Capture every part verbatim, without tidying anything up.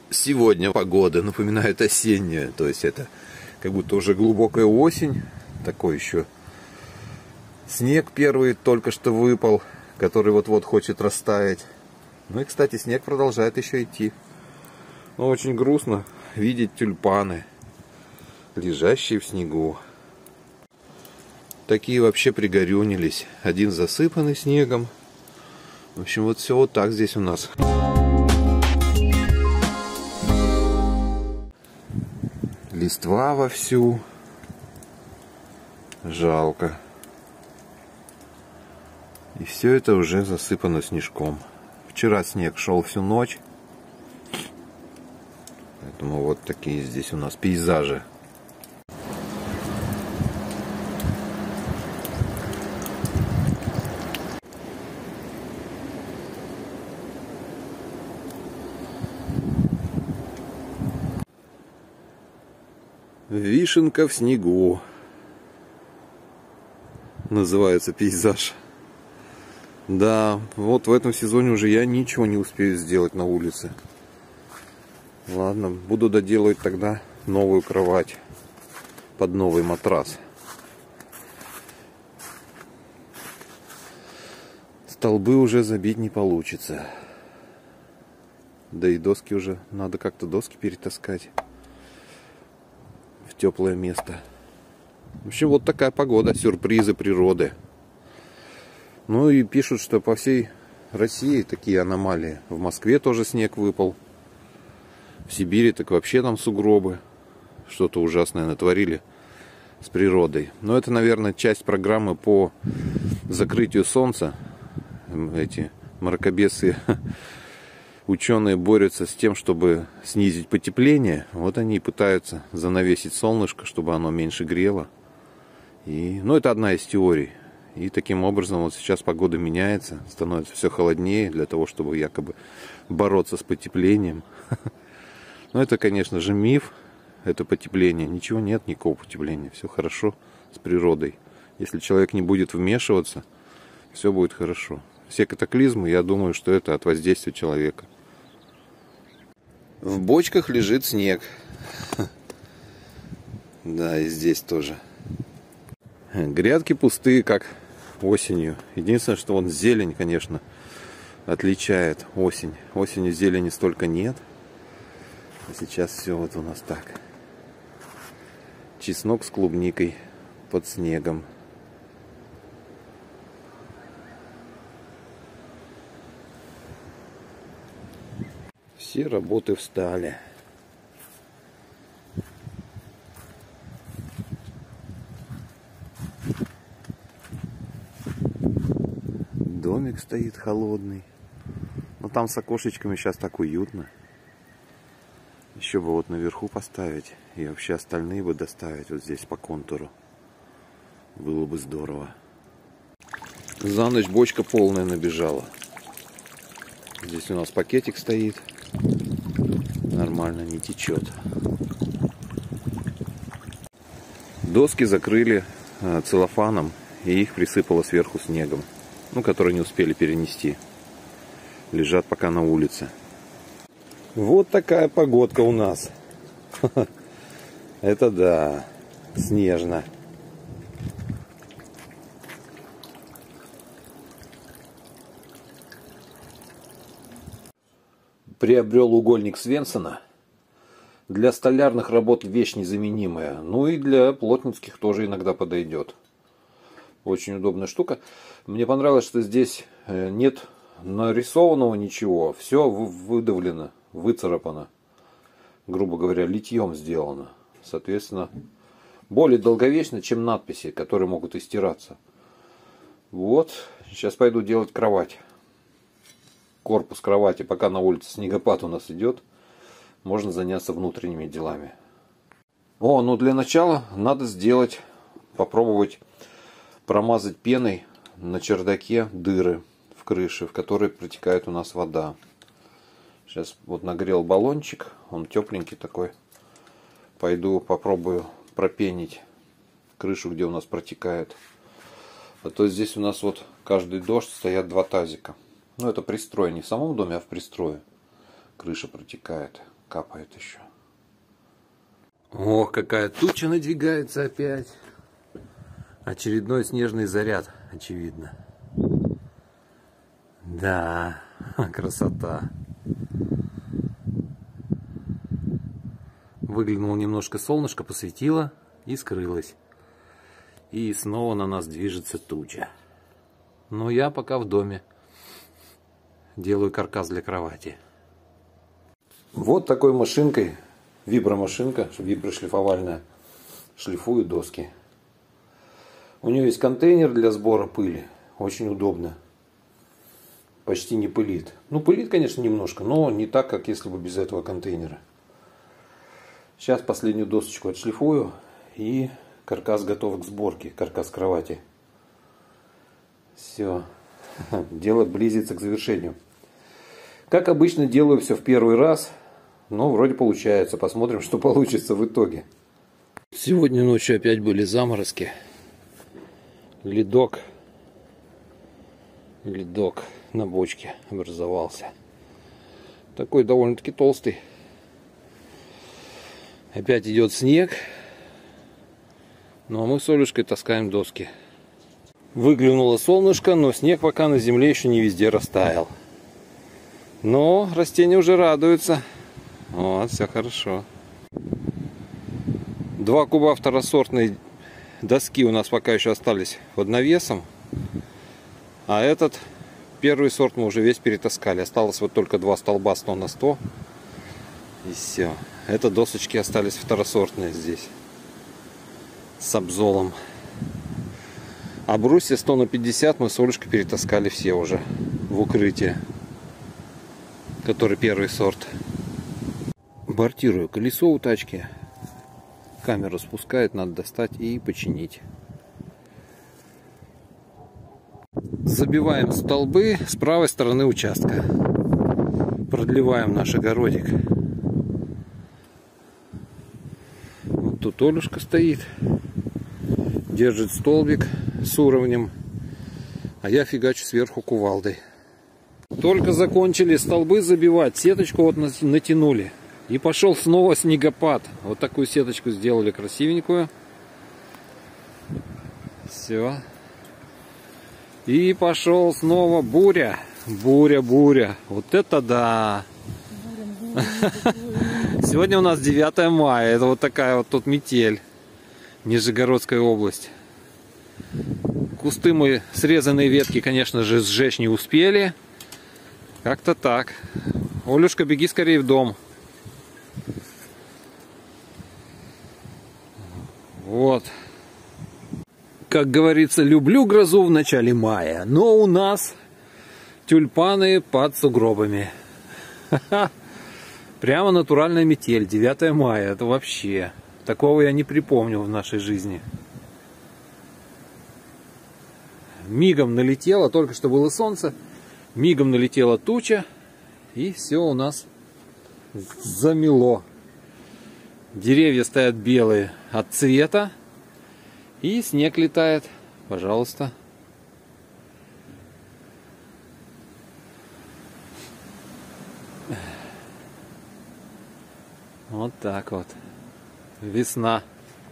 Сегодня погода напоминает осеннюю, то есть это как будто уже глубокая осень, такой еще снег первый только что выпал, который вот-вот хочет растаять. Ну и, кстати, снег продолжает еще идти. Но очень грустно видеть тюльпаны, лежащие в снегу. Такие вообще пригорюнились. Один засыпанный снегом. В общем, вот все вот так здесь у нас. Листва вовсю. Жалко. И все это уже засыпано снежком. Вчера снег шел всю ночь. Поэтому вот такие здесь у нас пейзажи. Вишенка в снегу. Называется пейзаж. Да, вот в этом сезоне уже я ничего не успею сделать на улице. Ладно, буду доделывать тогда новую кровать под новый матрас. Столбы уже забить не получится. Да и доски уже, надо как-то доски перетаскать в теплое место. В общем, вот такая погода, сюрпризы природы. Ну и пишут, что по всей России такие аномалии. В Москве тоже снег выпал. В Сибири так вообще там сугробы. Что-то ужасное натворили с природой. Но это, наверное, часть программы по закрытию Солнца. Эти мракобесы ученые борются с тем, чтобы снизить потепление. Вот они и пытаются занавесить солнышко, чтобы оно меньше грело. И, ну, это одна из теорий. И таким образом вот сейчас погода меняется, становится все холоднее для того, чтобы якобы бороться с потеплением. Но это, конечно же, миф, это потепление. Ничего нет, никакого потепления. Все хорошо с природой. Если человек не будет вмешиваться, все будет хорошо. Все катаклизмы, я думаю, что это от воздействия человека. В бочках лежит снег. Да, и здесь тоже. Грядки пустые, как осенью. Единственное, что вон зелень, конечно, отличает осень. Осенью зелени столько нет. А сейчас все вот у нас так. Чеснок с клубникой под снегом. Все работы встали. Домик стоит холодный. Но там с окошечками сейчас так уютно. Еще бы вот наверху поставить. И вообще остальные бы доставить вот здесь по контуру. Было бы здорово. За ночь бочка полная набежала. Здесь у нас пакетик стоит. Нормально, не течет. Доски закрыли э, целлофаном. И их присыпало сверху снегом. Ну, которые не успели перенести. Лежат пока на улице. Вот такая погодка у нас. Это да, снежно. Приобрел угольник Свенсона. Для столярных работ вещь незаменимая. Ну и для плотницких тоже иногда подойдет. Очень удобная штука. Мне понравилось, что здесь нет нарисованного ничего. Все выдавлено, выцарапано. Грубо говоря, литьем сделано. Соответственно, более долговечно, чем надписи, которые могут и стираться. Вот. Сейчас пойду делать кровать. Корпус кровати. Пока на улице снегопад у нас идет, можно заняться внутренними делами. О, ну для начала надо сделать, попробовать промазать пеной на чердаке дыры в крыше, в которые протекает у нас вода. Сейчас вот нагрел баллончик, он тепленький такой. Пойду попробую пропенить крышу, где у нас протекает. А то здесь у нас вот каждый дождь стоят два тазика. Ну это пристрой, не в самом доме, а в пристрое. Крыша протекает. капает еще. О, какая туча надвигается опять. Очередной снежный заряд, очевидно. Да, красота. Выглянуло немножко солнышко, посветило и скрылось. И снова на нас движется туча. Но я пока в доме. Делаю каркас для кровати. Вот такой машинкой, вибромашинка, виброшлифовальная, шлифую доски. У нее есть контейнер для сбора пыли. Очень удобно. Почти не пылит. Ну, пылит, конечно, немножко, но не так, как если бы без этого контейнера. Сейчас последнюю досочку отшлифую, и каркас готов к сборке. Каркас кровати. Все. Дело близится к завершению. Как обычно, делаю все в первый раз. Но вроде получается. Посмотрим, что получится в итоге. Сегодня ночью опять были заморозки. Ледок. Ледок на бочке образовался. Такой довольно-таки толстый. Опять идет снег. Ну а мы с Олюшкой таскаем доски. Выглянуло солнышко, но снег пока на земле еще не везде растаял. Но растения уже радуются. Вот, все хорошо. Два куба второсортной доски у нас пока еще остались под навесом. А этот первый сорт мы уже весь перетаскали. Осталось вот только два столба сто на сто. И все. Это досочки остались второсортные здесь. С обзолом. А брусья сто на пятьдесят мы с Олюшкой перетаскали все уже в укрытие. Который первый сорт. Бортирую колесо у тачки. Камеру спускает, надо достать и починить. Забиваем столбы с правой стороны участка. Продлеваем наш огородик. Вот тут Олюшка стоит. Держит столбик с уровнем. А я фигачу сверху кувалдой. Только закончили столбы забивать. Сеточку вот натянули. И пошел снова снегопад. Вот такую сеточку сделали красивенькую. Все. И пошел снова буря. Буря, буря. Вот это да. Сегодня у нас девятое мая. Это вот такая вот тут метель. Нижегородская область. Кусты мы, срезанные ветки, конечно же, сжечь не успели. Как-то так. Олюшка, беги скорее в дом. Вот. Как говорится, люблю грозу в начале мая, но у нас тюльпаны под сугробами. Прямо натуральная метель, девятое мая, это вообще. Такого я не припомню в нашей жизни. Мигом налетело, только что было солнце, мигом налетела туча, и все у нас замело. Деревья стоят белые от цвета. И снег летает. Пожалуйста. Вот так вот. Весна.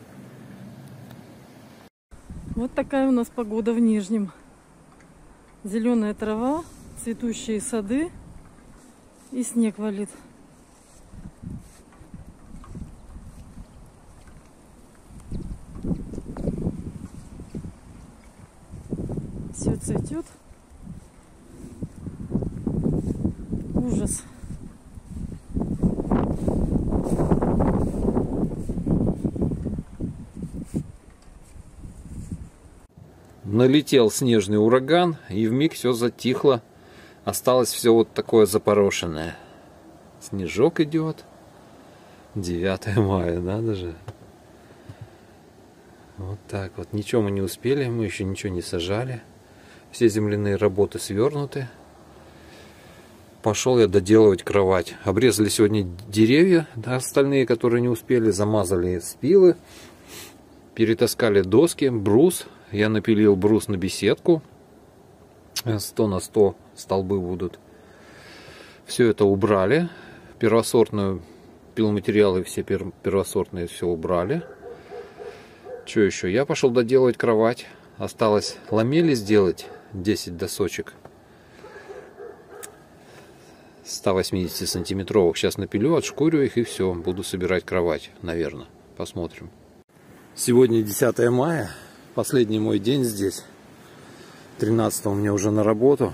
Вот такая у нас погода в Нижнем. Зеленая трава, цветущие сады и снег валит. Все цветет. Ужас. Налетел снежный ураган, и вмиг все затихло. Осталось все вот такое запорошенное. Снежок идет. девятое мая, надо же. Вот так вот. Ничего мы не успели, мы еще ничего не сажали. Все земляные работы свернуты. Пошел я доделывать кровать. Обрезали сегодня деревья, да, остальные, которые не успели. Замазали спилы. Перетаскали доски, брус. Я напилил брус на беседку. сто на сто столбы будут. Все это убрали. Первосортную пиломатериалы все пер первосортные все убрали. Что еще? Я пошел доделывать кровать. Осталось ламели сделать десять досочек сто восемьдесят сантиметровых. Сейчас напилю, отшкурю их и все. Буду собирать кровать, наверное. Посмотрим. Сегодня десятое мая. Последний мой день здесь. тринадцатого мне уже на работу.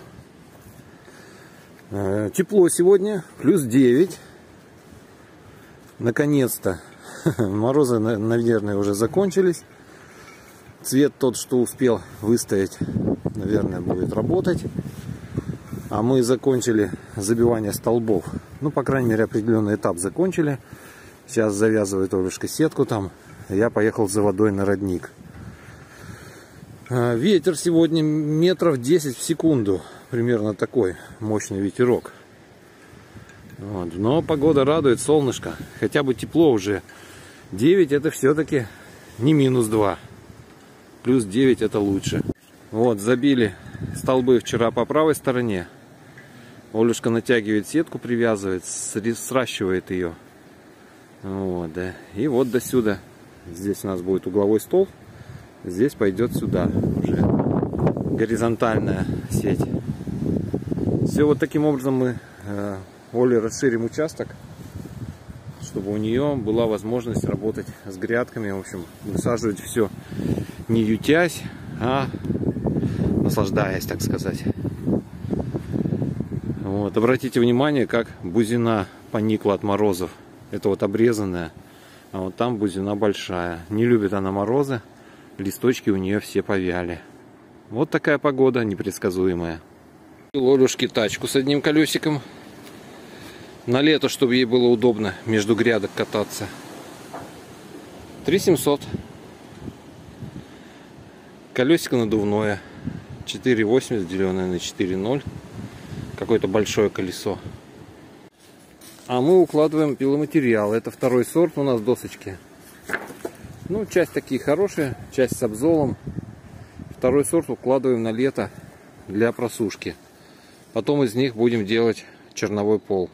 Тепло сегодня. Плюс девять. Наконец-то. Морозы, наверное, уже закончились. Цвет тот, что успел выстоять, наверное, будет работать. А мы закончили забивание столбов. Ну, по крайней мере, определенный этап закончили. Сейчас завязывает Олюшка сетку там. Я поехал за водой на родник. Ветер сегодня метров десять в секунду. Примерно такой мощный ветерок. Вот. Но погода радует, солнышко. Хотя бы тепло уже. девять это все-таки не минус два. Плюс девять это лучше. Вот, забили столбы вчера по правой стороне. Олюшка натягивает сетку, привязывает, сращивает ее. Вот, да. И вот до сюда. Здесь у нас будет угловой столб. Здесь пойдет сюда уже горизонтальная сеть. Все вот таким образом мы э, Оле расширим участок, чтобы у нее была возможность работать с грядками. В общем, высаживать все не ютясь, а наслаждаясь, так сказать. Вот. Обратите внимание, как бузина поникла от морозов. Это вот обрезанная, а вот там бузина большая. Не любит она морозы, листочки у нее все повяли. Вот такая погода непредсказуемая. Олюшке тачку с одним колесиком. На лето, чтобы ей было удобно между грядок кататься. три семьсот. Колесико надувное. четыре восемьдесят, деленное на четыре ноль. Какое-то большое колесо. А мы укладываем пиломатериал. Это второй сорт у нас досочки. Ну, часть такие хорошие, часть с обзолом. Второй сорт укладываем на лето для просушки. Потом из них будем делать черновой пол.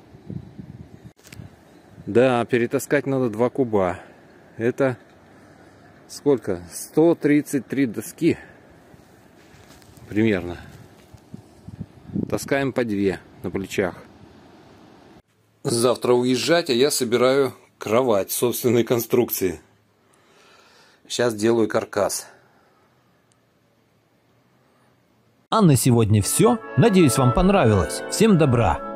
Да, перетаскать надо два куба. Это сколько? сто тридцать три доски. Примерно. Таскаем по две на плечах. Завтра уезжать, а я собираю кровать собственной конструкции. Сейчас делаю каркас. А на сегодня все. Надеюсь, вам понравилось. Всем добра.